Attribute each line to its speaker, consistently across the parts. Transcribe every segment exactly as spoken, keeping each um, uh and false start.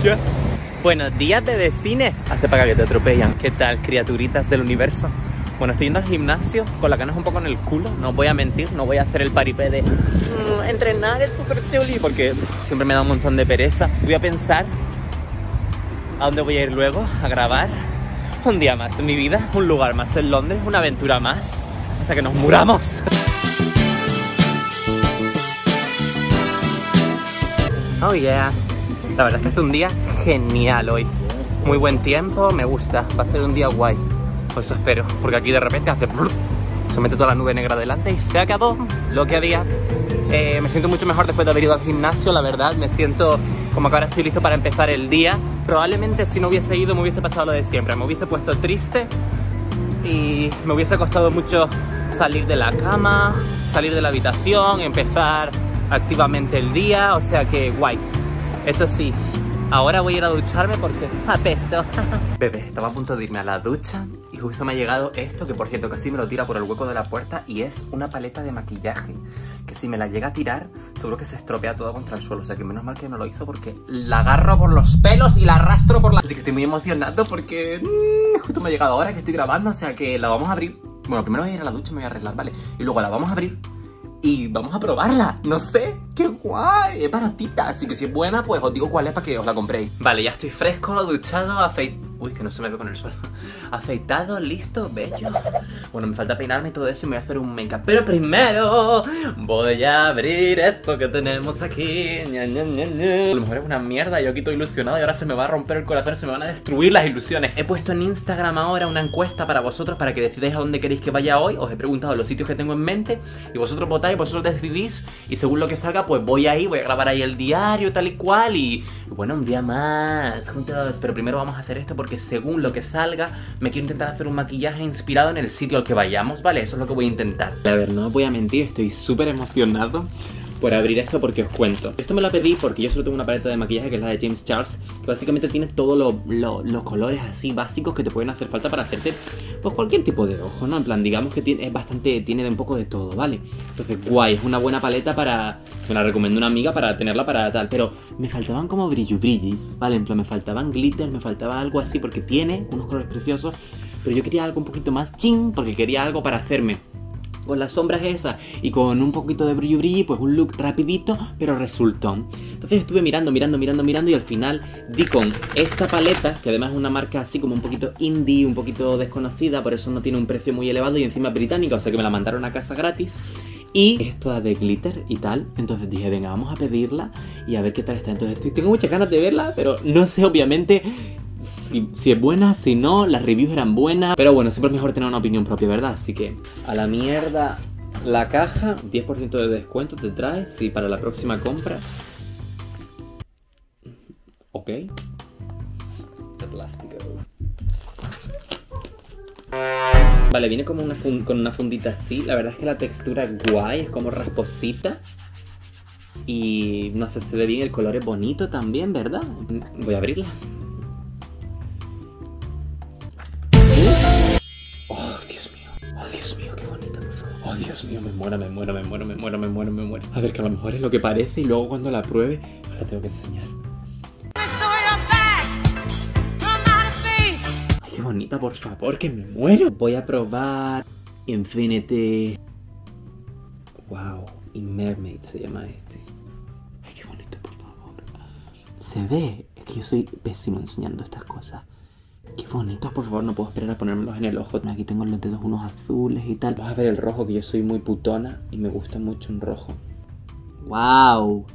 Speaker 1: ducha. Buenos días de cine. Hazte para que te atropellan. ¿Qué tal, criaturitas del universo? Bueno, estoy yendo al gimnasio con las ganas un poco en el culo. No os voy a mentir, no voy a hacer el paripé de mmm, entrenar es súper chuli, porque siempre me da un montón de pereza. Voy a pensar a dónde voy a ir luego a grabar. Un día más en mi vida, un lugar más en Londres, una aventura más, hasta que nos muramos. Oh yeah. La verdad es que hace un día genial hoy. Muy buen tiempo, me gusta. Va a ser un día guay. Pues eso espero, porque aquí de repente hace... Se mete toda la nube negra delante y se acabó lo que había. Eh, me siento mucho mejor después de haber ido al gimnasio, la verdad. Me siento como que ahora estoy listo para empezar el día. Probablemente si no hubiese ido me hubiese pasado lo de siempre. Me hubiese puesto triste y me hubiese costado mucho salir de la cama, salir de la habitación, empezar activamente el día. O sea que guay. Eso sí, ahora voy a ir a ducharme porque apesto. Bebé, estaba a punto de irme a la ducha y justo me ha llegado esto, que por cierto casi me lo tira por el hueco de la puerta, y es una paleta de maquillaje que si me la llega a tirar seguro que se estropea todo contra el suelo. O sea que menos mal que no lo hizo, porque la agarro por los pelos y la arrastro por la... Así que estoy muy emocionado porque mmm, justo me ha llegado ahora que estoy grabando. O sea que la vamos a abrir. Bueno, primero voy a ir a la ducha y me voy a arreglar, ¿vale? Y luego la vamos a abrir y vamos a probarla, no sé, qué guay, es baratita, así que si es buena, pues os digo cuál es para que os la compréis. Vale, ya estoy fresco, duchado, afeitado... Uy, que no se me ve con el suelo. Afeitado, listo, bello. Bueno, me falta peinarme y todo eso y me voy a hacer un make-up. Pero primero voy a abrir esto que tenemos aquí. Ña, ña, ña, ña. A lo mejor es una mierda, yo aquí estoy ilusionado y ahora se me va a romper el corazón, se me van a destruir las ilusiones. He puesto en Instagram ahora una encuesta para vosotros, para que decidáis a dónde queréis que vaya hoy. Os he preguntado los sitios que tengo en mente y vosotros votáis, vosotros decidís, y según lo que salga, pues voy ahí, voy a grabar ahí el diario, tal y cual. Y bueno, un día más juntos. Pero primero vamos a hacer esto porque según lo que salga, me quiero intentar hacer un maquillaje inspirado en el sitio al que vayamos, ¿vale? Eso es lo que voy a intentar. A ver, no os voy a mentir, estoy súper emocionado por abrir esto porque os cuento. Esto me lo pedí porque yo solo tengo una paleta de maquillaje que es la de James Charles, que básicamente tiene todos lo, lo, los colores así básicos que te pueden hacer falta para hacerte pues cualquier tipo de ojo, ¿no? En plan, digamos que tiene, es bastante, tiene un poco de todo, ¿vale? Entonces, guay, es una buena paleta para... Me la recomiendo una amiga para tenerla para tal, pero me faltaban como brillo brillis, ¿vale? En plan, me faltaban glitter, me faltaba algo así porque tiene unos colores preciosos, pero yo quería algo un poquito más ching, porque quería algo para hacerme con las sombras esas y con un poquito de brillo brillo, pues un look rapidito, pero resultó. Entonces estuve mirando, mirando, mirando, mirando y al final di con esta paleta, que además es una marca así como un poquito indie, un poquito desconocida, por eso no tiene un precio muy elevado y encima es británica, o sea que me la mandaron a casa gratis. Y es toda de glitter y tal. Entonces dije, venga, vamos a pedirla y a ver qué tal está. Entonces estoy, tengo muchas ganas de verla, pero no sé obviamente Si, si es buena, si no, las reviews eran buenas. Pero bueno, siempre es mejor tener una opinión propia, ¿verdad? Así que a la mierda la caja. diez por ciento de descuento te trae, sí, para la próxima compra. Ok. De plástico. Vale, viene como una fun con una fundita así. La verdad es que la textura es guay, es como rasposita. Y no sé, se ve bien, el color es bonito también, ¿verdad? Voy a abrirla. Oh, Dios mío, me muero, me muero, me muero, me muero, me muero, me muero. A ver, que a lo mejor es lo que parece y luego cuando la pruebe os la tengo que enseñar. Ay, qué bonita, por favor, que me muero. Voy a probar Infinity. Wow, y Mermaid se llama este. Ay, qué bonito, por favor. Se ve, es que yo soy pésimo enseñando estas cosas. Qué bonitos, por favor, no puedo esperar a ponérmelos en el ojo. Aquí tengo los dedos unos azules y tal. Vas a ver el rojo, que yo soy muy putona y me gusta mucho un rojo. ¡Wow!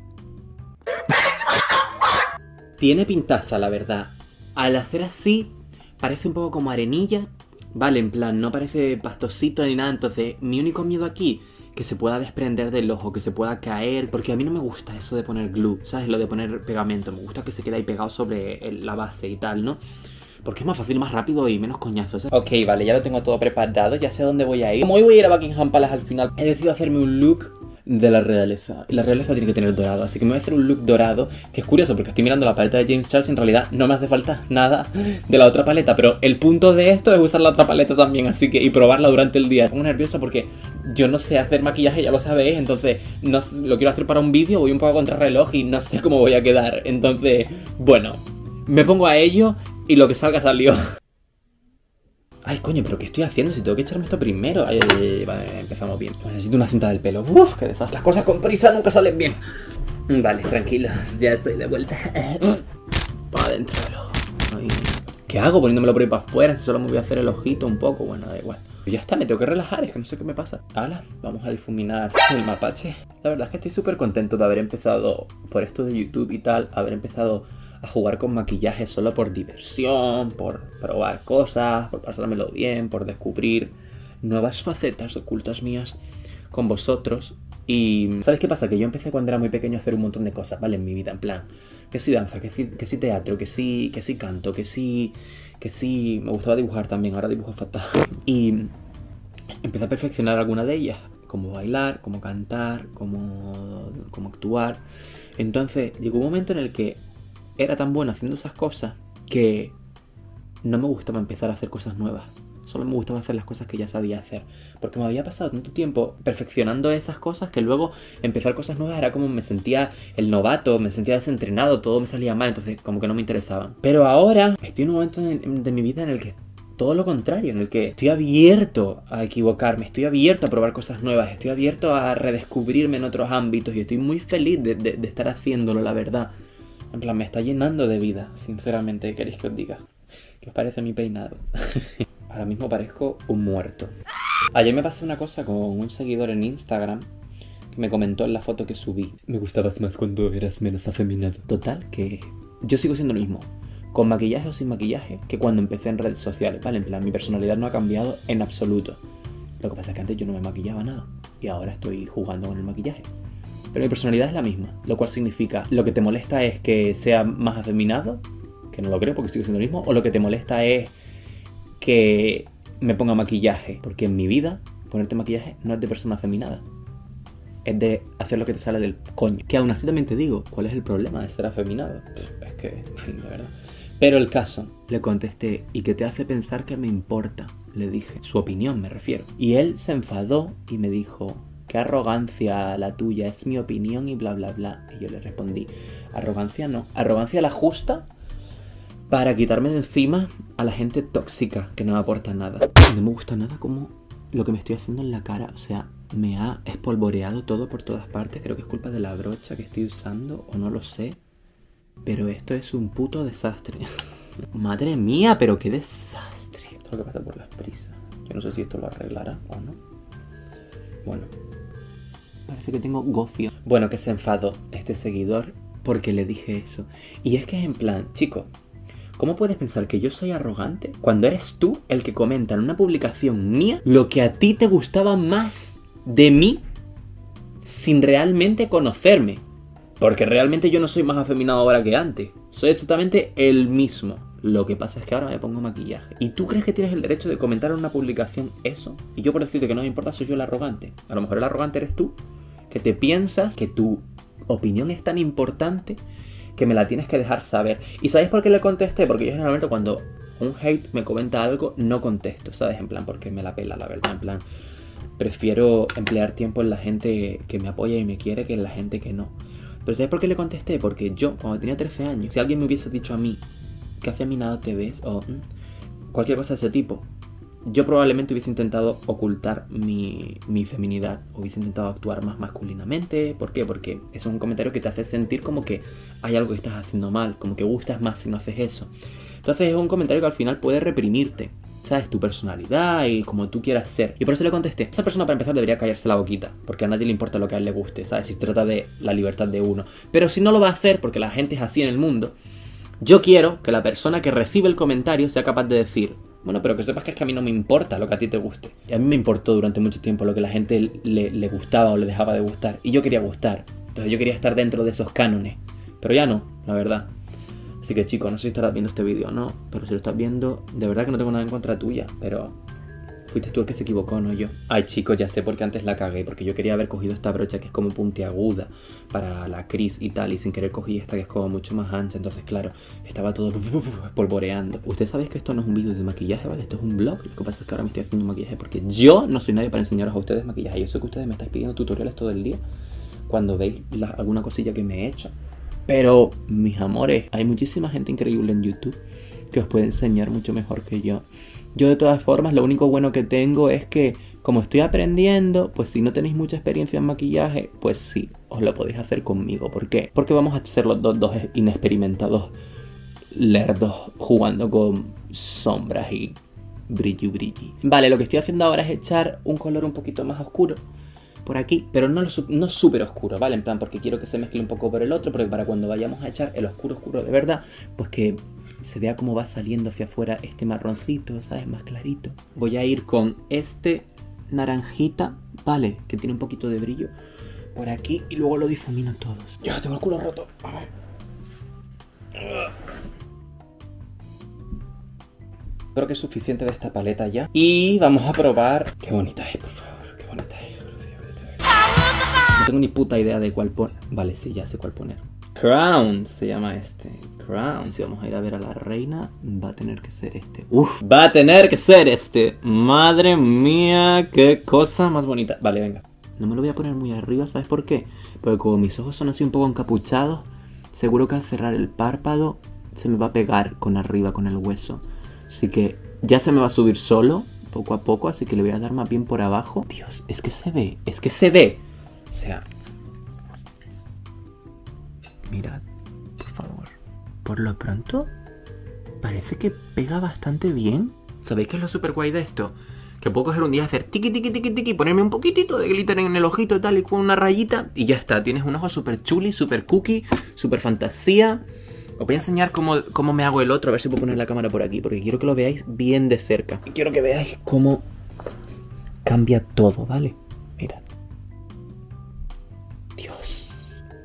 Speaker 1: Tiene pintaza, la verdad. Al hacer así, parece un poco como arenilla. Vale, en plan, no parece pastosito ni nada. Entonces, mi único miedo aquí, que se pueda desprender del ojo, que se pueda caer. Porque a mí no me gusta eso de poner glue, ¿sabes? Lo de poner pegamento. Me gusta que se quede ahí pegado sobre el, la base y tal, ¿no? Porque es más fácil, más rápido y menos coñazo, ¿sabes? Ok, vale, ya lo tengo todo preparado, ya sé a dónde voy a ir. Como hoy voy a ir a Buckingham Palace al final, he decidido hacerme un look de la realeza. Y la realeza tiene que tener dorado, así que me voy a hacer un look dorado, que es curioso porque estoy mirando la paleta de James Charles y en realidad no me hace falta nada de la otra paleta, pero el punto de esto es usar la otra paleta también, así que y probarla durante el día. Me pongo nerviosa porque yo no sé hacer maquillaje, ya lo sabéis, entonces no lo quiero hacer para un vídeo, voy un poco contra reloj y no sé cómo voy a quedar. Entonces, bueno, me pongo a ello y lo que salga salió. Ay, coño, ¿pero qué estoy haciendo? Si tengo que echarme esto primero. Ay, ay, ay, vale, empezamos bien. Bueno, necesito una cinta del pelo. Uf, qué desastre. Las cosas con prisa nunca salen bien. Vale, tranquilos, ya estoy de vuelta. Para adentro del ojo. Ay, ¿qué hago poniéndomelo por ahí para afuera? Si solo me voy a hacer el ojito un poco. Bueno, da igual. Ya está, me tengo que relajar, es que no sé qué me pasa. Hala, vamos a difuminar el mapache. La verdad es que estoy súper contento de haber empezado por esto de YouTube y tal. Haber empezado a jugar con maquillaje solo por diversión, por probar cosas, por pasármelo bien, por descubrir nuevas facetas ocultas mías con vosotros. Y ¿sabes qué pasa? Que yo empecé cuando era muy pequeño a hacer un montón de cosas, ¿vale? En mi vida, en plan, que sí danza, que sí, que sí teatro, que sí, que sí canto, que sí, que sí, me gustaba dibujar también, ahora dibujo fatal. Y empecé a perfeccionar alguna de ellas, como bailar, como cantar, como, como actuar. Entonces llegó un momento en el que era tan bueno haciendo esas cosas que no me gustaba empezar a hacer cosas nuevas. Solo me gustaba hacer las cosas que ya sabía hacer. Porque me había pasado tanto tiempo perfeccionando esas cosas que luego empezar cosas nuevas era como me sentía el novato, me sentía desentrenado, todo me salía mal, entonces como que no me interesaban. Pero ahora estoy en un momento de, de mi vida en el que todo lo contrario, en el que estoy abierto a equivocarme, estoy abierto a probar cosas nuevas, estoy abierto a redescubrirme en otros ámbitos y estoy muy feliz de, de, de estar haciéndolo, la verdad. En plan, me está llenando de vida, sinceramente, ¿queréis que os diga? ¿Qué os parece mi peinado? Ahora mismo parezco un muerto. Ayer me pasó una cosa con un seguidor en Instagram que me comentó en la foto que subí. Me gustabas más cuando eras menos afeminado. Total, que yo sigo siendo lo mismo, con maquillaje o sin maquillaje, que cuando empecé en redes sociales, ¿vale? En plan, mi personalidad no ha cambiado en absoluto. Lo que pasa es que antes yo no me maquillaba nada y ahora estoy jugando con el maquillaje. Pero mi personalidad es la misma, lo cual significa, lo que te molesta es que sea más afeminado, que no lo creo porque sigo siendo lo mismo, o lo que te molesta es que me ponga maquillaje, porque en mi vida ponerte maquillaje no es de persona afeminada, es de hacer lo que te sale del coño. Que aún así también te digo, ¿cuál es el problema de ser afeminado? Pff, es que, en fin, de verdad. Pero el caso, le contesté, ¿y qué te hace pensar que me importa? Le dije, su opinión me refiero. Y él se enfadó y me dijo, qué arrogancia la tuya, es mi opinión y bla bla bla. Y yo le respondí, arrogancia no, arrogancia la justa para quitarme de encima a la gente tóxica que no me aporta nada. No me gusta nada como lo que me estoy haciendo en la cara, o sea, me ha espolvoreado todo por todas partes. Creo que es culpa de la brocha que estoy usando o no lo sé, pero esto es un puto desastre. Madre mía, pero qué desastre. Esto es lo que pasa por las prisas. Yo no sé si esto lo arreglará o no. Bueno, parece que tengo gofio. Bueno, que se enfadó este seguidor porque le dije eso. Y es que es en plan, chico, ¿cómo puedes pensar que yo soy arrogante cuando eres tú el que comenta en una publicación mía lo que a ti te gustaba más de mí sin realmente conocerme? Porque realmente yo no soy más afeminado ahora que antes. Soy exactamente el mismo. Lo que pasa es que ahora me pongo maquillaje. ¿Y tú crees que tienes el derecho de comentar en una publicación eso? Y yo por decirte que no me importa soy yo el arrogante. A lo mejor el arrogante eres tú, que te piensas que tu opinión es tan importante que me la tienes que dejar saber. ¿Y sabéis por qué le contesté? Porque yo generalmente cuando un hate me comenta algo no contesto, ¿sabes? En plan, porque me la pela, la verdad. En plan, prefiero emplear tiempo en la gente que me apoya y me quiere que en la gente que no. Pero ¿sabes por qué le contesté? Porque yo, cuando tenía trece años, si alguien me hubiese dicho a mí ¿qué afeminado te ves? O mm, cualquier cosa de ese tipo, yo probablemente hubiese intentado ocultar mi, mi feminidad, hubiese intentado actuar más masculinamente. ¿Por qué? Porque es un comentario que te hace sentir como que hay algo que estás haciendo mal, como que gustas más si no haces eso. Entonces es un comentario que al final puede reprimirte, ¿sabes? Tu personalidad y como tú quieras ser. Y por eso le contesté, esa persona para empezar debería callarse la boquita, porque a nadie le importa lo que a él le guste, ¿sabes? Si se trata de la libertad de uno. Pero si no lo va a hacer, porque la gente es así en el mundo, yo quiero que la persona que recibe el comentario sea capaz de decir, bueno, pero que sepas que es que a mí no me importa lo que a ti te guste. Y a mí me importó durante mucho tiempo lo que la gente le, le gustaba o le dejaba de gustar. Y yo quería gustar. Entonces yo quería estar dentro de esos cánones. Pero ya no, la verdad. Así que chicos, no sé si estarás viendo este vídeo o no, pero si lo estás viendo, de verdad que no tengo nada en contra tuya, pero Fuiste tú el que se equivocó, no yo. Ay, chicos, ya sé por qué antes la cagué. Porque yo quería haber cogido esta brocha que es como puntiaguda para la Cris y tal. Y sin querer cogí esta que es como mucho más ancha. Entonces, claro, estaba todo polvoreando. Ustedes sabéis que esto no es un vídeo de maquillaje, ¿vale? Esto es un vlog. Lo que pasa es que ahora me estoy haciendo un maquillaje porque yo no soy nadie para enseñaros a ustedes maquillaje. Yo sé que ustedes me estáis pidiendo tutoriales todo el día cuando veis la, alguna cosilla que me he hecho. Pero, mis amores, hay muchísima gente increíble en YouTube que os puede enseñar mucho mejor que yo. Yo de todas formas, lo único bueno que tengo es que, como estoy aprendiendo, pues si no tenéis mucha experiencia en maquillaje, pues sí, os lo podéis hacer conmigo. ¿Por qué? Porque vamos a ser los dos, dos inexperimentados lerdos jugando con sombras y brilli brilli. Vale, lo que estoy haciendo ahora es echar un color un poquito más oscuro por aquí, pero no, no súper oscuro, ¿vale? En plan, porque quiero que se mezcle un poco por el otro, porque para cuando vayamos a echar el oscuro oscuro de verdad, pues que se vea cómo va saliendo hacia afuera este marroncito, ¿sabes? Más clarito. Voy a ir con este naranjita, ¿vale? Que tiene un poquito de brillo por aquí y luego lo difumino todos. Yo tengo el culo roto. A ver. Creo que es suficiente de esta paleta ya. Y vamos a probar. Qué bonita es, por favor. Qué bonita es. No tengo ni puta idea de cuál poner. Vale, sí, ya sé cuál poner. Crown se llama este. Crown. Si vamos a ir a ver a la reina, va a tener que ser este. Uf, va a tener que ser este. Madre mía, qué cosa más bonita. Vale, venga. No me lo voy a poner muy arriba, ¿sabes por qué? Porque como mis ojos son así un poco encapuchados, seguro que al cerrar el párpado se me va a pegar con arriba, con el hueso. Así que ya se me va a subir solo, poco a poco, así que le voy a dar más bien por abajo. Dios, es que se ve, es que se ve. O sea, mirad, por favor. Por lo pronto, parece que pega bastante bien. ¿Sabéis qué es lo super guay de esto? Que puedo coger un día, hacer tiqui tiqui tiqui tiqui, ponerme un poquitito de glitter en el ojito y tal, y con una rayita, y ya está. Tienes un ojo super chuli, super cookie, super fantasía. Os voy a enseñar cómo, cómo me hago el otro, a ver si puedo poner la cámara por aquí, porque quiero que lo veáis bien de cerca. Y quiero que veáis cómo cambia todo, ¿vale? Mirad. Dios.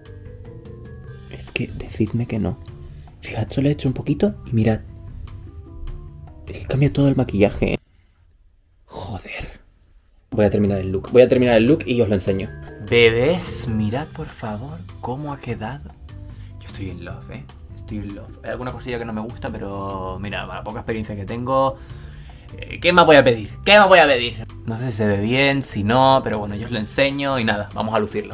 Speaker 1: Es que decidme que no. Fijad, solo he hecho un poquito y mirad. Es que cambia todo el maquillaje, ¿eh? Joder. Voy a terminar el look. Voy a terminar el look y os lo enseño. Bebés, mirad por favor cómo ha quedado. Yo estoy en love, ¿eh? Estoy en love. Hay alguna cosilla que no me gusta, pero mira, la poca experiencia que tengo, eh, ¿qué más voy a pedir? ¿Qué más voy a pedir? No sé si se ve bien, si no, pero bueno, yo os lo enseño y nada, vamos a lucirlo.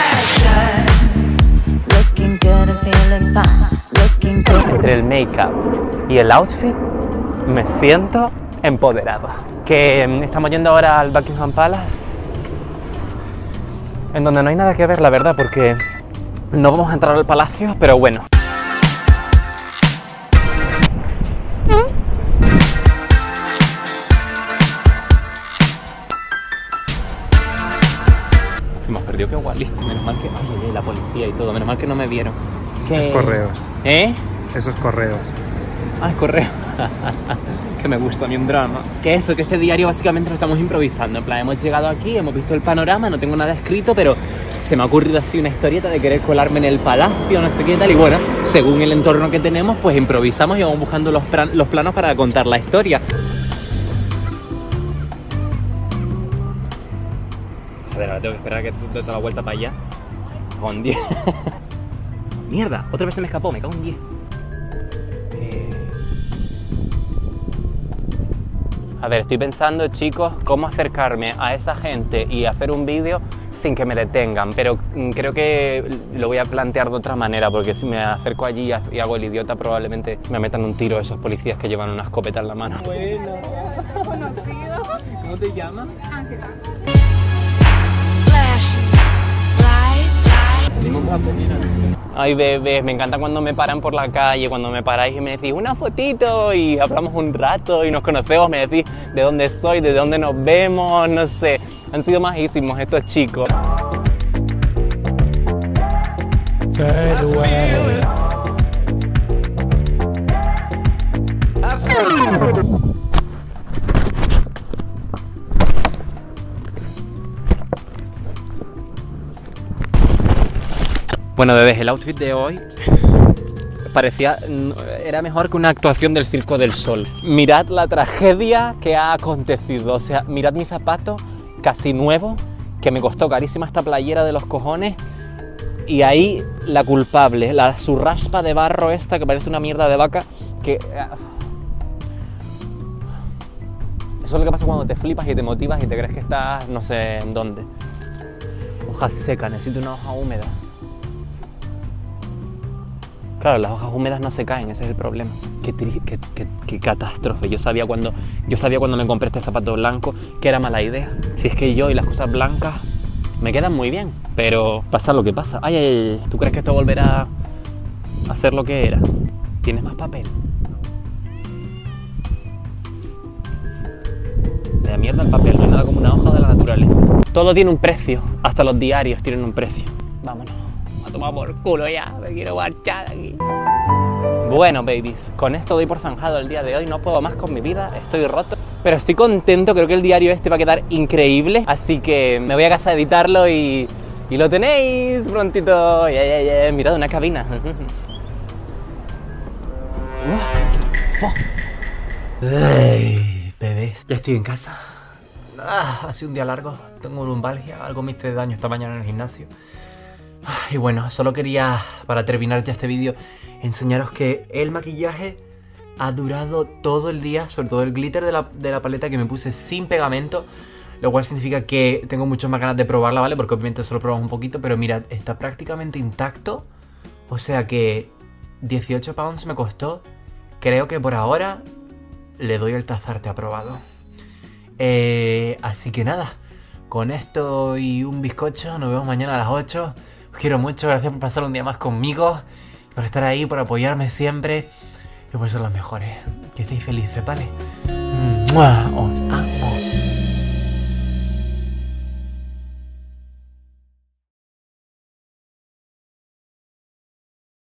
Speaker 1: Entre el make-up y el outfit me siento empoderado. Que estamos yendo ahora al Buckingham Palace, en donde no hay nada que ver, la verdad, porque no vamos a entrar al palacio, pero bueno. Hemos perdido que Wally. Menos mal que... Ay, ay, la policía y todo. Menos mal que no me vieron. ¿Qué?
Speaker 2: Es correos.
Speaker 1: ¿Eh?
Speaker 2: Esos correos.
Speaker 1: Ah, es correo. Que me gusta a mí un drama. Que eso, que este diario básicamente lo estamos improvisando. En plan, hemos llegado aquí, hemos visto el panorama, no tengo nada escrito, pero se me ha ocurrido así una historieta de querer colarme en el palacio, no sé qué tal. Y bueno, según el entorno que tenemos, pues improvisamos y vamos buscando los, los planos para contar la historia. Joder, ahora tengo que esperar a que tú te des la vuelta para allá. Con diez. Mierda, otra vez se me escapó, me cago en diez. Eh... A ver, estoy pensando, chicos, cómo acercarme a esa gente y hacer un vídeo sin que me detengan. Pero creo que lo voy a plantear de otra manera, porque si me acerco allí y hago el idiota, probablemente me metan un tiro esos policías que llevan una escopeta en la mano. Bueno, conocido. ¿Cómo te llamas? Ángela. Ay, bebés, me encanta cuando me paran por la calle, cuando me paráis y me decís una fotito y hablamos un rato y nos conocemos, me decís de dónde soy, de dónde nos vemos, no sé. Han sido majísimos estos chicos. Bueno, bebés, el outfit de hoy parecía... Era mejor que una actuación del Circo del Sol. Mirad la tragedia que ha acontecido. O sea, mirad mi zapato casi nuevo, que me costó carísima esta playera de los cojones. Y ahí la culpable, la su raspa de barro esta que parece una mierda de vaca, que... Eso es lo que pasa cuando te flipas y te motivas y te crees que estás no sé en dónde. Hojas secas, necesito una hoja húmeda. Claro, las hojas húmedas no se caen, ese es el problema. Qué, tri qué, qué, qué catástrofe. Yo sabía, cuando, yo sabía cuando me compré este zapato blanco que era mala idea. Si es que yo y las cosas blancas me quedan muy bien, pero pasa lo que pasa. Ay, ay, ay, ¿tú crees que esto volverá a ser lo que era? ¿Tienes más papel? Me da mierda el papel, no hay nada como una hoja de la naturaleza. Todo tiene un precio, hasta los diarios tienen un precio. Vámonos, a tomar por culo ya, me quiero marchar de aquí. Bueno, babies, con esto doy por zanjado el día de hoy, no puedo más con mi vida, estoy roto. Pero estoy contento, creo que el diario este va a quedar increíble, así que me voy a casa a editarlo y, y lo tenéis prontito. Yeah, yeah, yeah. Mirad, una cabina. Ay, bebés, ya estoy en casa. Ah, ha sido un día largo, tengo lumbalgia, algo me hice daño esta mañana en el gimnasio. Y bueno, solo quería, para terminar ya este vídeo, enseñaros que el maquillaje ha durado todo el día, sobre todo el glitter de la, de la paleta que me puse sin pegamento, lo cual significa que tengo muchas más ganas de probarla, ¿vale? Porque obviamente solo probamos un poquito, pero mirad, está prácticamente intacto, o sea que dieciocho pounds me costó. Creo que por ahora le doy el tazarte aprobado. Eh, así que nada, con esto y un bizcocho, nos vemos mañana a las ocho. Os quiero mucho, gracias por pasar un día más conmigo, por estar ahí, por apoyarme siempre y por ser los mejores. Que estéis felices, ¿vale? ¡Mua! Os amo.